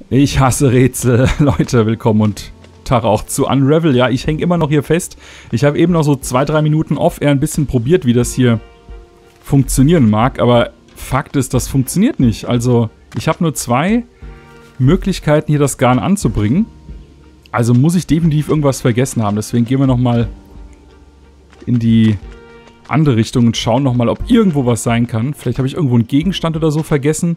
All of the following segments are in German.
Ich hasse Rätsel. Leute, willkommen und Tag auch zu Unravel. Ja, ich hänge immer noch hier fest. Ich habe eben noch so 2-3 Minuten off-air ein bisschen probiert, wie das hier funktionieren mag. Aber Fakt ist, das funktioniert nicht. Also, ich habe nur 2 Möglichkeiten, hier das Garn anzubringen. Also muss ich definitiv irgendwas vergessen haben. Deswegen gehen wir nochmal in die andere Richtung und schauen nochmal, ob irgendwo was sein kann. Vielleicht habe ich irgendwo einen Gegenstand oder so vergessen.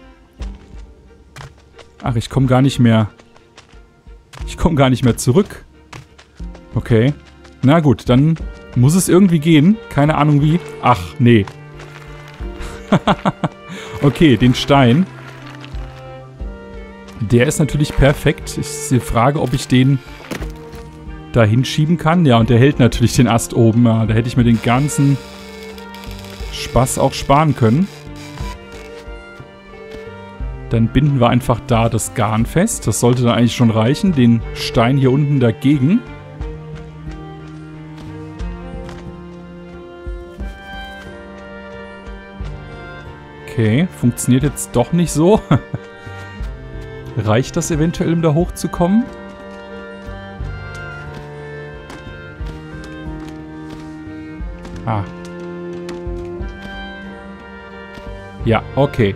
Ach, ich komme gar nicht mehr... Ich komme gar nicht mehr zurück. Okay. Na gut, dann muss es irgendwie gehen. Keine Ahnung wie. Ach, nee. Okay, den Stein. Der ist natürlich perfekt. Ist die Frage, ob ich den da hinschieben kann. Ja, und der hält natürlich den Ast oben. Ja, da hätte ich mir den ganzen Spaß auch sparen können. Dann binden wir einfach da das Garn fest. Das sollte dann eigentlich schon reichen. Den Stein hier unten dagegen. Okay, funktioniert jetzt doch nicht so. Reicht das eventuell, um da hochzukommen? Ah. Ja, okay.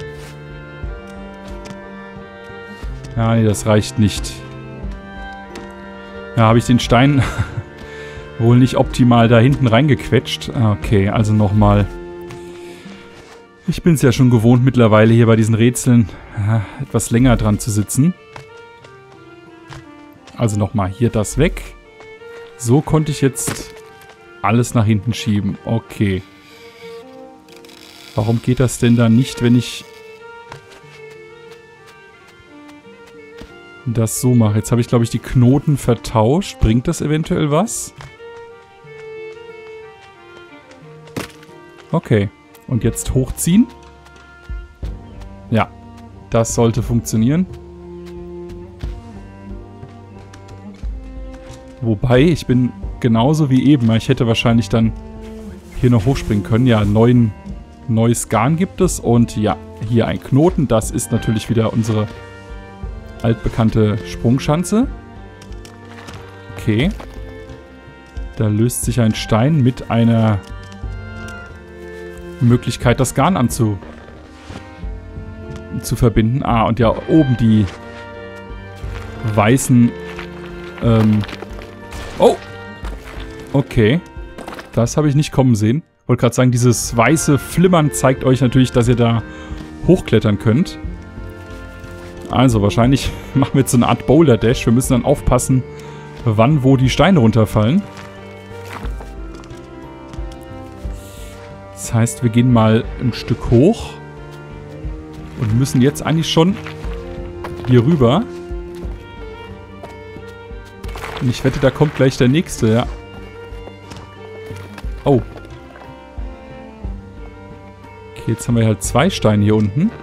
Ja, nee, das reicht nicht. Ja, habe ich den Stein wohl nicht optimal da hinten reingequetscht. Okay, also nochmal. Ich bin es ja schon gewohnt mittlerweile hier bei diesen Rätseln etwas länger dran zu sitzen. Also nochmal hier das weg. So konnte ich jetzt alles nach hinten schieben. Okay. Warum geht das denn dann nicht, wenn ich das so mache? Jetzt habe ich, glaube ich, die Knoten vertauscht. Bringt das eventuell was? Okay. Und jetzt hochziehen. Ja, das sollte funktionieren. Wobei, ich bin genauso wie eben. Ich hätte wahrscheinlich dann hier noch hochspringen können. Ja, neues Garn gibt es. Und ja, hier ein Knoten. Das ist natürlich wieder unsere altbekannte Sprungschanze. Okay. Da löst sich ein Stein mit einer Möglichkeit, das Garn zu verbinden. Ah, und ja, oben die weißen... Oh! Okay. Das habe ich nicht kommen sehen. Wollte gerade sagen, dieses weiße Flimmern zeigt euch natürlich, dass ihr da hochklettern könnt. Also, wahrscheinlich machen wir jetzt so eine Art Boulder-Dash. Wir müssen dann aufpassen, wann wo die Steine runterfallen. Das heißt, wir gehen mal ein Stück hoch und müssen jetzt eigentlich schon hier rüber. Und ich wette, da kommt gleich der nächste, ja. Oh. Okay, jetzt haben wir halt 2 Steine hier unten.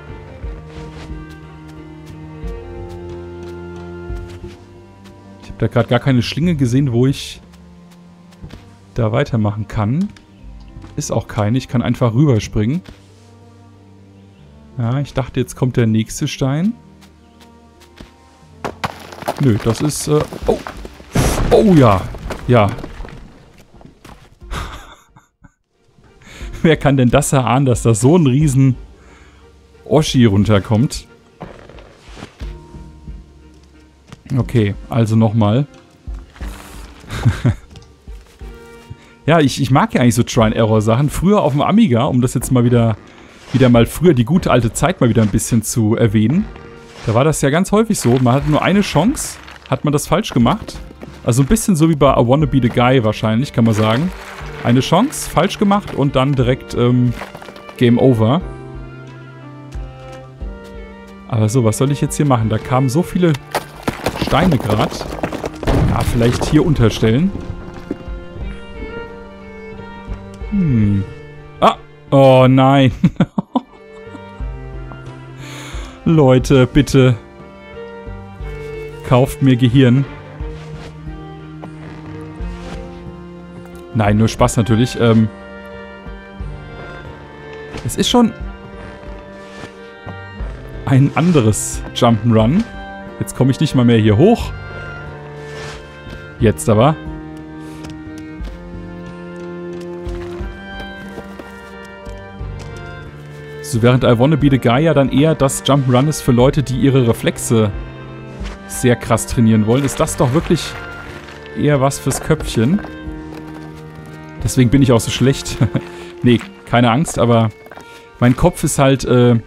Ich habe da gerade gar keine Schlinge gesehen, wo ich da weitermachen kann. Ist auch keine. Ich kann einfach rüberspringen. Ja, ich dachte, jetzt kommt der nächste Stein. Nö, das ist... Oh! Oh ja! Ja. Wer kann denn das erahnen, dass da so ein riesen Oschi runterkommt? Okay, also nochmal. Ja, ich mag ja eigentlich so Try-and-Error-Sachen. Früher auf dem Amiga, um das jetzt mal wieder mal früher die gute alte Zeit mal wieder ein bisschen zu erwähnen. Da war das ja ganz häufig so. Man hatte nur eine Chance, hat man das falsch gemacht. Also ein bisschen so wie bei I Wanna Be The Guy wahrscheinlich, kann man sagen. Eine Chance, falsch gemacht und dann direkt Game Over. Aber so, was soll ich jetzt hier machen? Da kamen so viele Steine gerade. Ja, vielleicht hier unterstellen. Ah! Oh nein! Leute, bitte. Kauft mir Gehirn. Nein, nur Spaß natürlich. Es ist schon... ein anderes Jump'n'Run. Jetzt komme ich nicht mal mehr hier hoch. Jetzt aber. So, während I Wanna Be the Guy ja dann eher das Jump'n'Run ist für Leute, die ihre Reflexe sehr krass trainieren wollen, ist das doch wirklich eher was fürs Köpfchen. Deswegen bin ich auch so schlecht. Nee, keine Angst, aber mein Kopf ist halt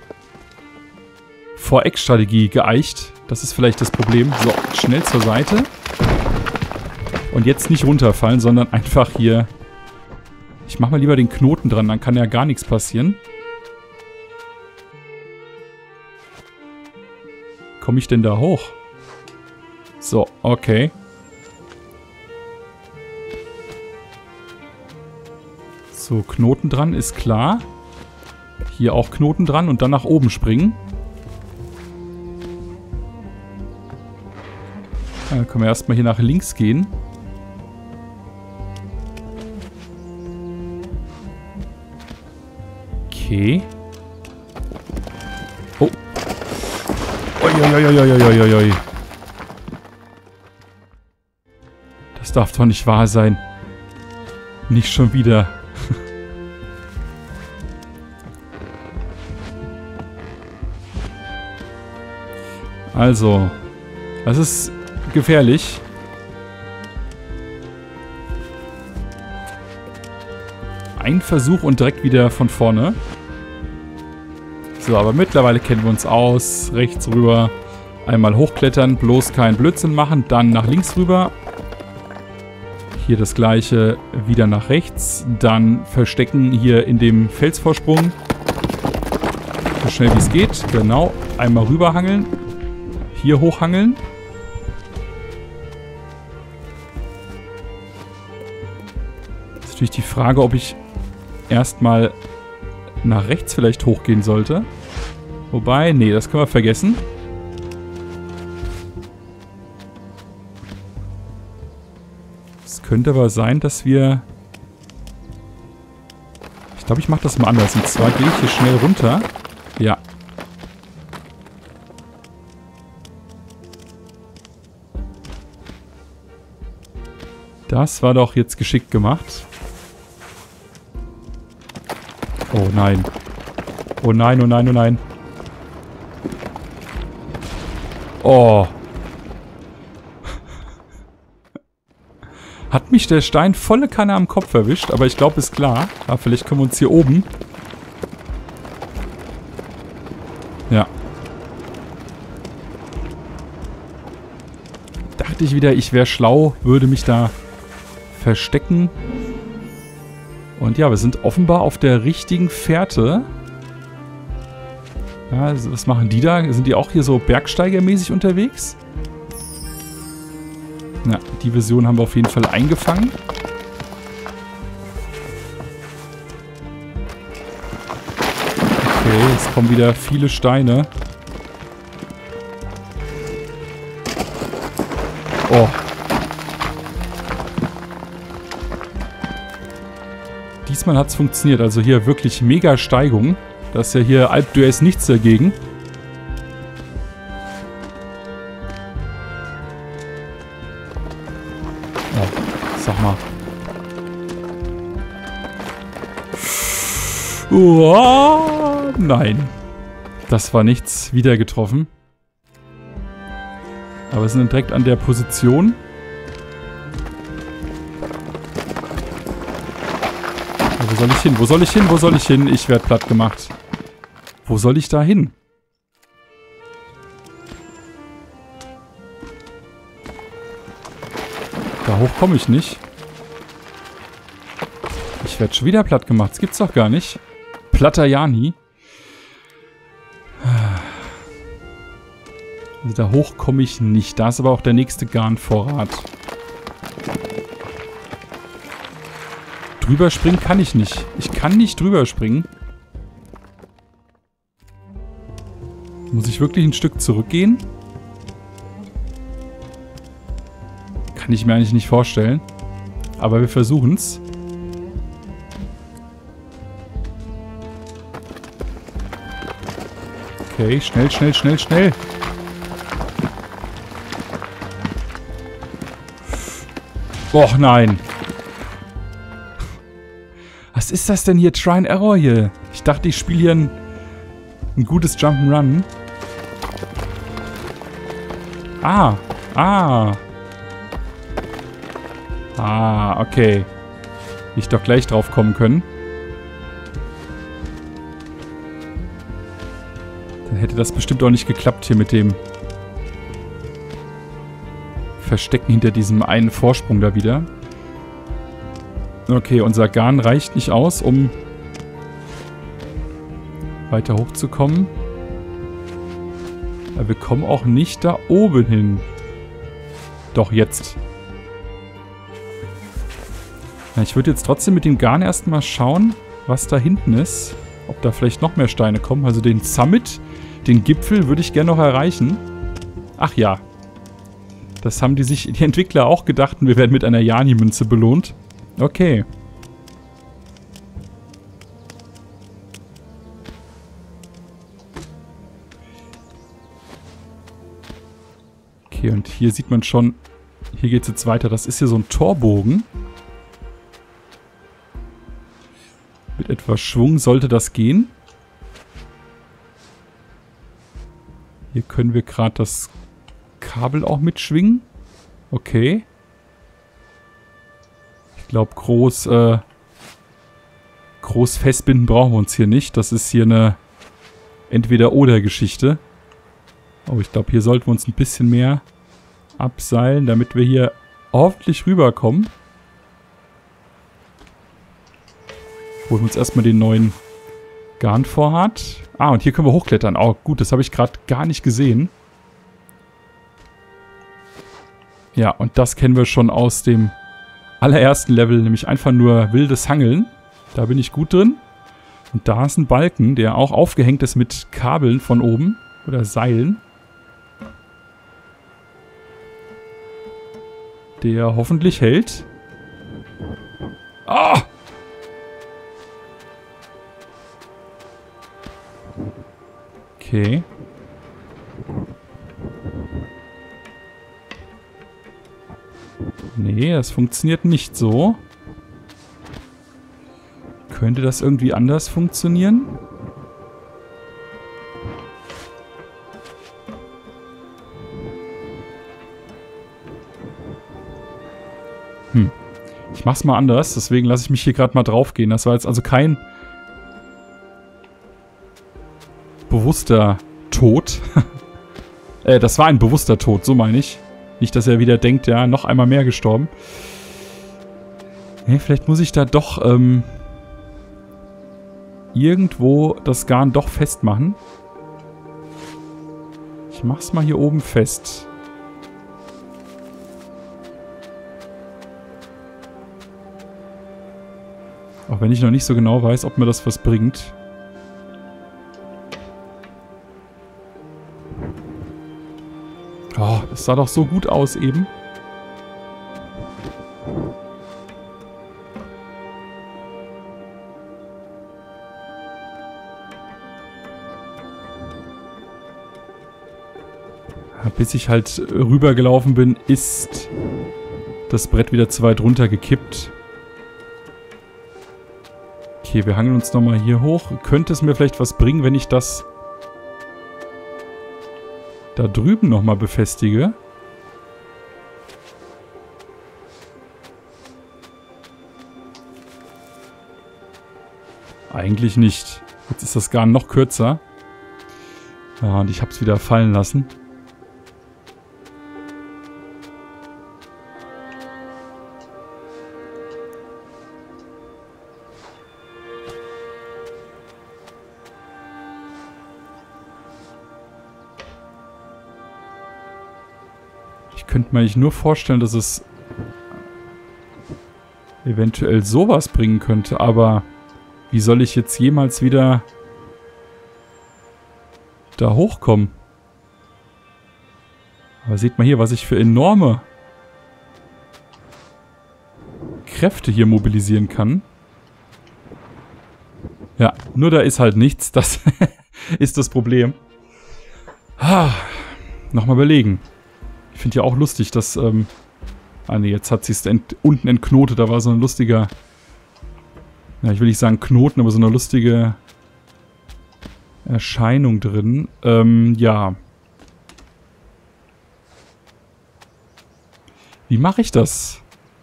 vor Eckstrategie geeicht. Das ist vielleicht das Problem. So, schnell zur Seite. Und jetzt nicht runterfallen, sondern einfach hier... Ich mache mal lieber den Knoten dran, dann kann ja gar nichts passieren. Komme ich denn da hoch? So, okay. So, Knoten dran ist klar. Hier auch Knoten dran und dann nach oben springen. Dann können wir erstmal hier nach links gehen. Okay. Oh. Uiuiuiuiuiui. Das darf doch nicht wahr sein. Nicht schon wieder. Also, das ist gefährlich. Ein Versuch und direkt wieder von vorne. So, aber mittlerweile kennen wir uns aus. Rechts rüber. Einmal hochklettern, bloß keinen Blödsinn machen. Dann nach links rüber. Hier das gleiche, wieder nach rechts. Dann verstecken hier in dem Felsvorsprung. So schnell wie es geht. Genau. Einmal rüberhangeln. Hier hochhangeln. Das ist natürlich die Frage, ob ich erstmal nach rechts vielleicht hochgehen sollte. Wobei, nee, das können wir vergessen. Es könnte aber sein, dass wir... Ich glaube, ich mache das mal anders. Und zwar gehe ich hier schnell runter. Ja. Das war doch jetzt geschickt gemacht. Oh nein. Oh nein, oh nein, oh nein. Oh. Hat mich der Stein volle Kanne am Kopf erwischt, aber ich glaube, ist klar. Aber vielleicht können wir uns hier oben... Ja. Dachte ich wieder, ich wäre schlau, würde mich da verstecken. Und ja, wir sind offenbar auf der richtigen Fährte. Ja, was machen die da? Sind die auch hier so bergsteigermäßig unterwegs? Na, die Version haben wir auf jeden Fall eingefangen. Okay, jetzt kommen wieder viele Steine. Oh. Diesmal hat es funktioniert. Also hier wirklich mega Steigung. Da ist ja hier Alpe d'Huez nichts dagegen. Oh, sag mal. Oh, nein. Das war nichts. Wieder getroffen. Aber wir sind direkt an der Position. Wo soll ich hin? Wo soll ich hin? Wo soll ich hin? Ich werde platt gemacht. Wo soll ich da hin? Da hoch komme ich nicht. Ich werde schon wieder platt gemacht. Das gibt's doch gar nicht. Plattajani. Also da hoch komme ich nicht. Da ist aber auch der nächste Garnvorrat. Drüber springen kann ich nicht. Ich kann nicht drüber springen. Muss ich wirklich ein Stück zurückgehen? Kann ich mir eigentlich nicht vorstellen. Aber wir versuchen es. Okay, schnell, schnell, schnell, schnell. Och nein. Was ist das denn hier? Try and Error hier. Ich dachte, ich spiele hier ein gutes Jump'n'Run. Ah. Okay. Hätte ich doch gleich drauf kommen können. Dann hätte das bestimmt auch nicht geklappt hier mit dem Verstecken hinter diesem einen Vorsprung da wieder. Okay, unser Garn reicht nicht aus, um weiter hochzukommen. Aber wir kommen auch nicht da oben hin. Doch, jetzt. Na, ich würde jetzt trotzdem mit dem Garn erstmal schauen, was da hinten ist. Ob da vielleicht noch mehr Steine kommen. Also den Summit, den Gipfel würde ich gerne noch erreichen. Ach ja. Das haben die Entwickler auch gedacht und wir werden mit einer Jani-Münze belohnt. Okay. Okay, und hier sieht man schon, hier geht es jetzt weiter. Das ist hier so ein Torbogen. Mit etwas Schwung sollte das gehen. Hier können wir gerade das Kabel auch mitschwingen. Okay. Ich glaube, groß festbinden brauchen wir uns hier nicht. Das ist hier eine Entweder-Oder-Geschichte. Oh, ich glaube, hier sollten wir uns ein bisschen mehr abseilen, damit wir hier hoffentlich rüberkommen. Holen wir uns erstmal den neuen Garnvorrat. Ah, und hier können wir hochklettern. Oh, gut, das habe ich gerade gar nicht gesehen. Ja, und das kennen wir schon aus dem allerersten Level, nämlich einfach nur wildes Hangeln. Da bin ich gut drin. Und da ist ein Balken, der auch aufgehängt ist mit Kabeln von oben. Oder Seilen. Der hoffentlich hält. Ah! Okay. Nee, das funktioniert nicht so. Könnte das irgendwie anders funktionieren? Ich mach's mal anders, deswegen lasse ich mich hier gerade mal drauf gehen. Das war jetzt also kein bewusster Tod. Das war ein bewusster Tod, so meine ich. Nicht, dass er wieder denkt, ja, noch einmal mehr gestorben. Nee, vielleicht muss ich da doch irgendwo das Garn doch festmachen. Ich mach's mal hier oben fest. Auch wenn ich noch nicht so genau weiß, ob mir das was bringt. Oh, das sah doch so gut aus eben. Bis ich halt rübergelaufen bin, ist das Brett wieder zu weit runter gekippt. Okay, wir hangeln uns nochmal hier hoch. Könnte es mir vielleicht was bringen, wenn ich das da drüben nochmal befestige? Eigentlich nicht. Jetzt ist das Garn noch kürzer. Ja, und ich habe es wieder fallen lassen. Ich könnte mir eigentlich nur vorstellen, dass es eventuell sowas bringen könnte, aber wie soll ich jetzt jemals wieder da hochkommen? Aber seht mal hier, was ich für enorme Kräfte hier mobilisieren kann. Ja, nur da ist halt nichts. Das ist das Problem. Nochmal überlegen. Ich finde ja auch lustig, dass... ah ne, jetzt hat sie es unten entknotet. Da war so ein lustiger... Ja, ich will nicht sagen Knoten, aber so eine lustige Erscheinung drin. Ja. Wie mache ich das?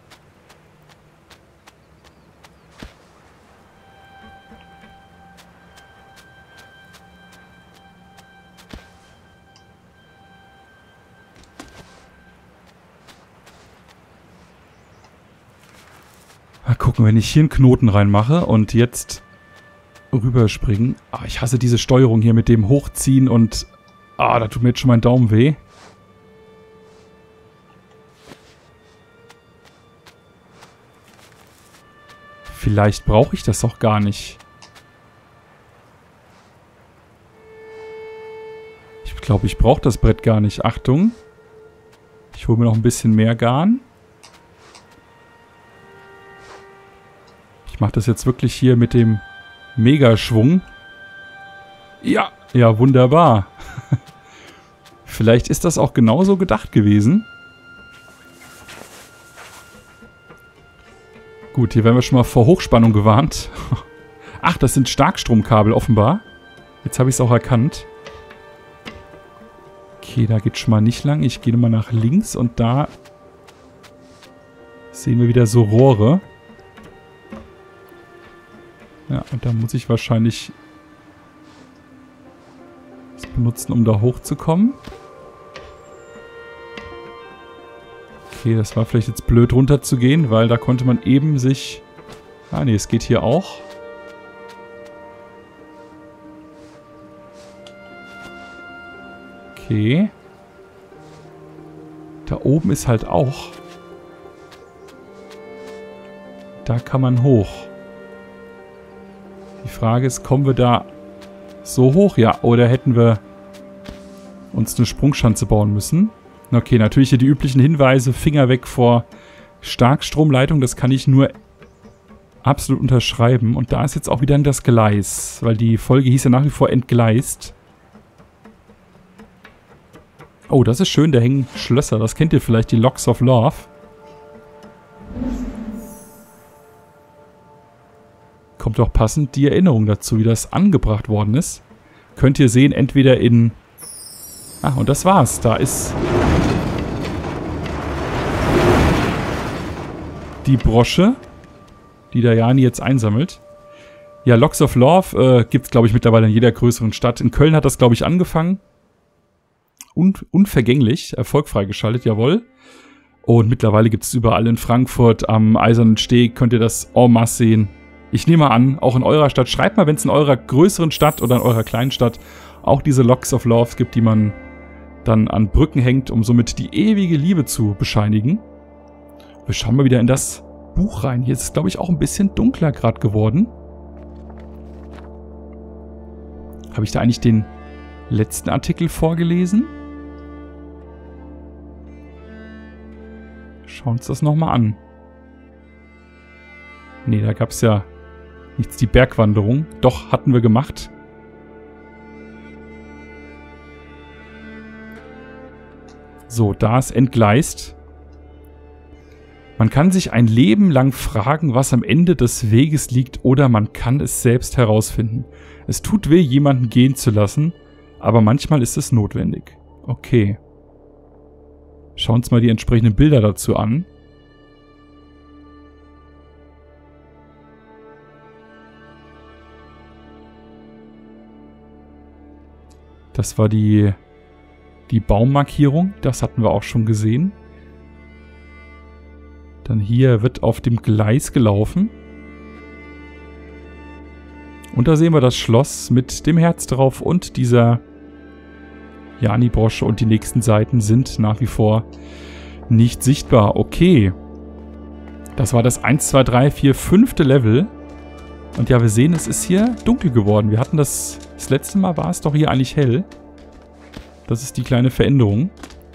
Mal gucken, wenn ich hier einen Knoten reinmache und jetzt rüberspringen. Ah, ich hasse diese Steuerung hier mit dem Hochziehen und... Ah, da tut mir jetzt schon mein Daumen weh. Vielleicht brauche ich das auch gar nicht. Ich glaube, ich brauche das Brett gar nicht. Achtung. Ich hole mir noch ein bisschen mehr Garn. Ich mache das jetzt wirklich hier mit dem Megaschwung. Ja, ja, wunderbar. Vielleicht ist das auch genauso gedacht gewesen. Gut, hier werden wir schon mal vor Hochspannung gewarnt. Ach, das sind Starkstromkabel offenbar. Jetzt habe ich es auch erkannt. Okay, da geht schon mal nicht lang. Ich gehe nochmal nach links und da sehen wir wieder so Rohre. Ja, und da muss ich wahrscheinlich das benutzen, um da hochzukommen. Okay, das war vielleicht jetzt blöd runterzugehen, weil da konnte man eben sich... Ah ne, es geht hier auch. Okay. Da oben ist halt auch. Da kann man hoch. Die Frage ist, kommen wir da so hoch? Ja, oder hätten wir uns eine Sprungschanze bauen müssen? Okay, natürlich hier die üblichen Hinweise. Finger weg vor Starkstromleitung. Das kann ich nur absolut unterschreiben. Und da ist jetzt auch wieder das Gleis. Weil die Folge hieß ja nach wie vor entgleist. Oh, das ist schön. Da hängen Schlösser. Das kennt ihr vielleicht, die Locks of Love. Kommt auch passend die Erinnerung dazu, wie das angebracht worden ist. Könnt ihr sehen, entweder in... Ah, und das war's. Da ist... die Brosche, die der Jani jetzt einsammelt. Ja, Locks of Love gibt es, glaube ich, mittlerweile in jeder größeren Stadt. In Köln hat das, glaube ich, angefangen. Und unvergänglich, erfolgfrei geschaltet, jawohl. Und mittlerweile gibt es überall in Frankfurt am Eisernen Steg, könnt ihr das en masse sehen. Ich nehme an, auch in eurer Stadt. Schreibt mal, wenn es in eurer größeren Stadt oder in eurer kleinen Stadt auch diese Locks of Love gibt, die man dann an Brücken hängt, um somit die ewige Liebe zu bescheinigen. Wir schauen mal wieder in das Buch rein. Hier ist es, glaube ich, auch ein bisschen dunkler gerade geworden. Habe ich da eigentlich den letzten Artikel vorgelesen? Schauen uns das nochmal an. Nee, da gab es ja nichts. Die Bergwanderung. Doch, hatten wir gemacht. So, da ist entgleist. Man kann sich ein Leben lang fragen, was am Ende des Weges liegt, oder man kann es selbst herausfinden. Es tut weh, jemanden gehen zu lassen, aber manchmal ist es notwendig. Okay. Schauen uns mal die entsprechenden Bilder dazu an. Das war die Baummarkierung, das hatten wir auch schon gesehen. Dann hier wird auf dem Gleis gelaufen. Und da sehen wir das Schloss mit dem Herz drauf und dieser Jani-Brosche. Und die nächsten Seiten sind nach wie vor nicht sichtbar. Okay. Das war das 1, 2, 3, 4, 5. Level. Und ja, wir sehen, es ist hier dunkel geworden. Wir hatten das letzte Mal war es doch hier eigentlich hell. Das ist die kleine Veränderung.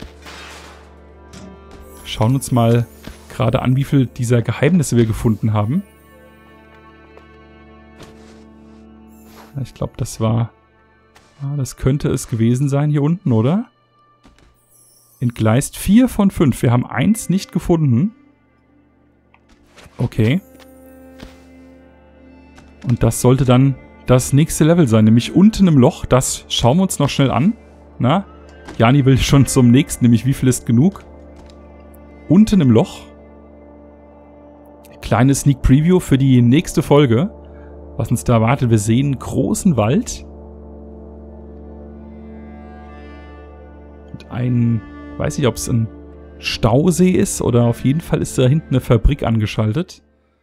Schauen uns mal gerade an, wie viel dieser Geheimnisse wir gefunden haben. Ich glaube, das war Ah, das könnte es gewesen sein hier unten, oder? Entgleist 4 von 5. Wir haben 1 nicht gefunden. Okay. Und das sollte dann das nächste Level sein, nämlich unten im Loch. Das schauen wir uns noch schnell an. Na? Jani will schon zum nächsten, nämlich wie viel ist genug? Unten im Loch. Kleine Sneak Preview für die nächste Folge. Was uns da erwartet. Wir sehen einen großen Wald. Und einen, weiß nicht, ob es ein Stausee ist oder auf jeden Fall ist da hinten eine Fabrik angeschaltet.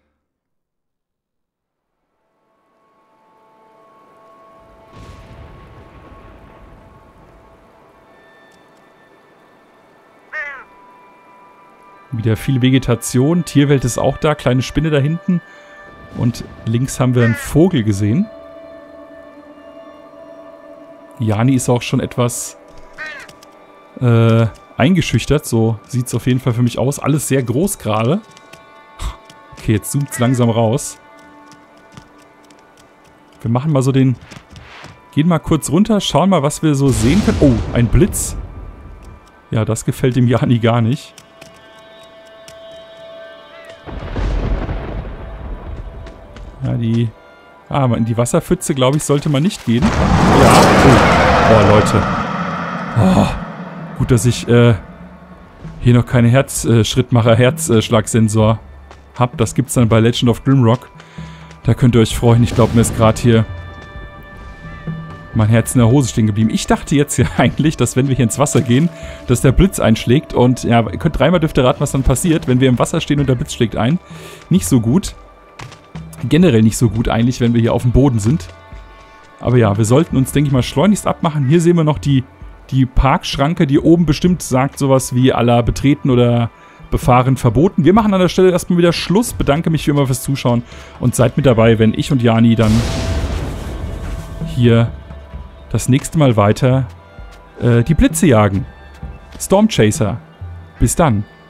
Wieder viel Vegetation. Tierwelt ist auch da. Kleine Spinne da hinten. Und links haben wir einen Vogel gesehen. Jani ist auch schon etwas eingeschüchtert. So sieht es auf jeden Fall für mich aus. Alles sehr groß gerade. Okay, jetzt zoomt es langsam raus. Wir machen mal so den... Gehen mal kurz runter. Schauen mal, was wir so sehen können. Oh, ein Blitz. Ja, das gefällt dem Jani gar nicht. Ja, in die Wasserpfütze, glaube ich, sollte man nicht gehen. Ja. Oh, Leute. Oh, gut, dass ich hier noch keine Herzschlagssensor habe. Das gibt es dann bei Legend of Grimrock. Da könnt ihr euch freuen. Ich glaube, mir ist gerade hier mein Herz in der Hose stehen geblieben. Ich dachte jetzt ja eigentlich, dass wenn wir hier ins Wasser gehen, dass der Blitz einschlägt. Und ja, ihr könnt dreimal dürft ihr raten, was dann passiert, wenn wir im Wasser stehen und der Blitz schlägt ein. Nicht so gut. Generell nicht so gut eigentlich, wenn wir hier auf dem Boden sind. Aber ja, wir sollten uns, denke ich mal, schleunigst abmachen. Hier sehen wir noch die Parkschranke, die oben bestimmt sagt sowas wie à la betreten oder befahren verboten. Wir machen an der Stelle erstmal wieder Schluss. Bedanke mich wie immer fürs Zuschauen und seid mit dabei, wenn ich und Jani dann hier das nächste Mal weiter die Blitze jagen. Stormchaser. Bis dann.